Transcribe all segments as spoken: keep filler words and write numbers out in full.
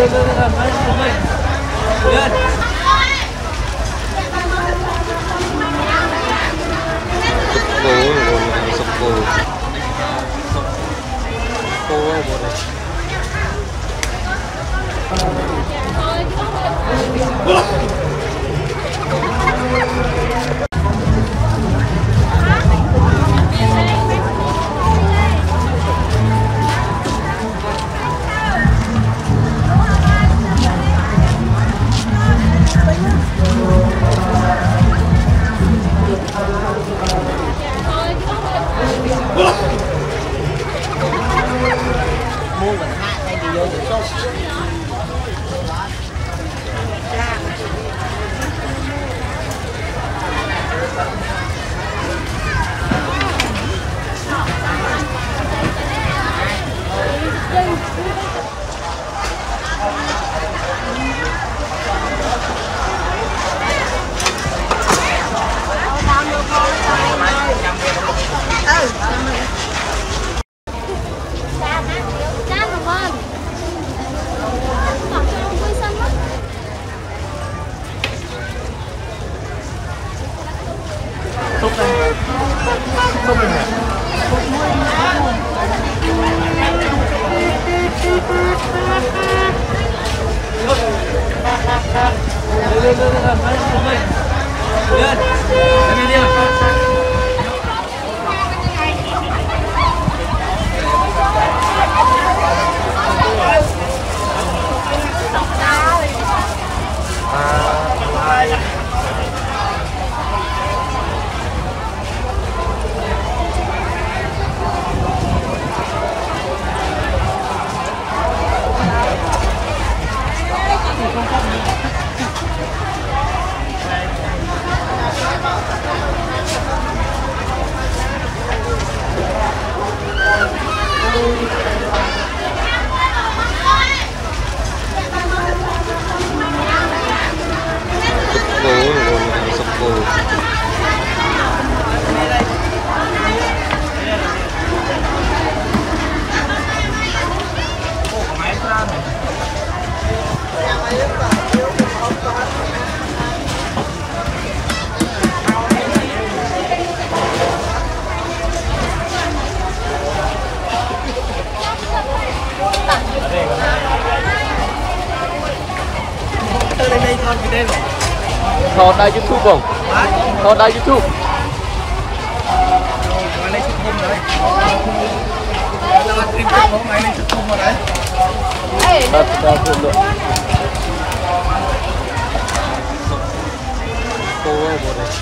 Thọ đài YouTube không? Thọ đài YouTube. Mày lên chụp khung đấy. Tao ăn tim chụp khung, mày lên chụp khung vào đấy. Đặt ra khung được. Cô ơi bộ này.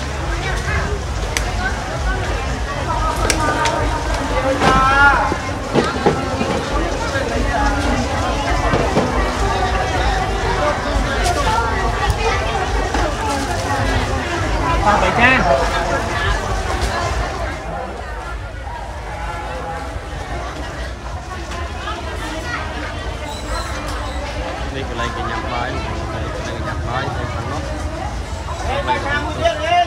Ba bảy trang. Đây cái này cái nhạc bài, cái này cái nhạc bài, cái thằng nó. Bài trang một chiếc đi.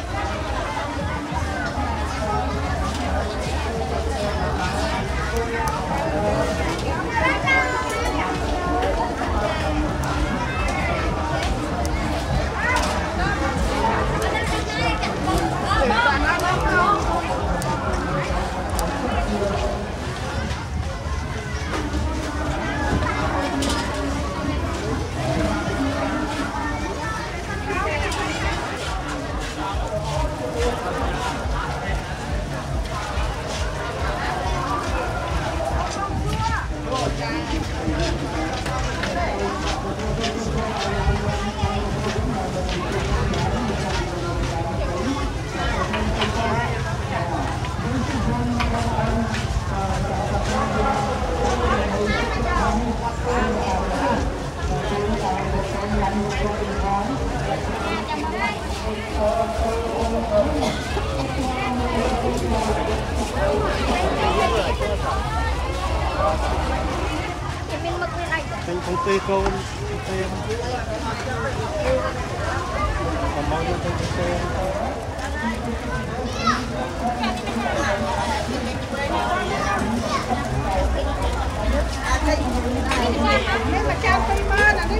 Công ty câu công ty còn bao nhiêu công ty mà trao cây mơ là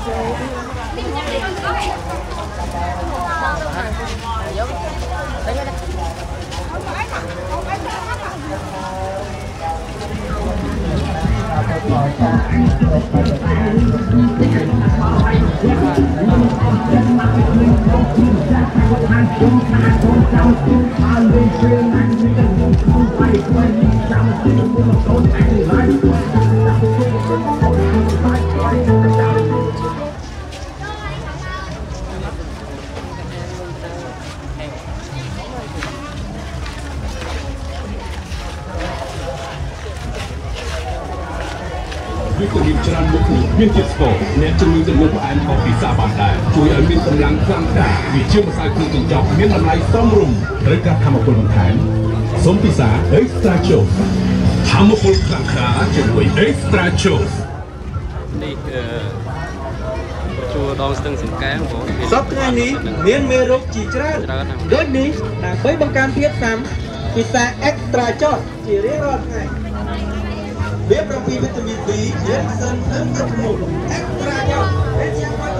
วิตามินច្រើនមុខនេះមានជាតិស្ករអ្នកជំងឺទឹកនោមផ្អែមខុសពីសាបាដែរជួយឲ្យមានកម្លាំងខ្លាំងក្លាវាជាម្សៅគ្រឿងកញ្ចប់មានតម្លៃសមរម្យត្រូវការធម្មពលបន្ថែមសូមពិសា Extra Choice ធម្មពលខ្លាំងក្លាជាមួយ Extra Choice នេះគឺជួរដងស្ទឹងសង្កែបងសពថ្ងៃនេះមានមេរោគជាច្រើនដូចនេះដើម្បីបង្កើនភាពស៊ាំពិសា Extra Choice ជារៀងរាល់ថ្ងៃវាប្រពីវីតាមីន B ជាតិផ្សិននិងទឹកមុខ Extra Choice ដែលជា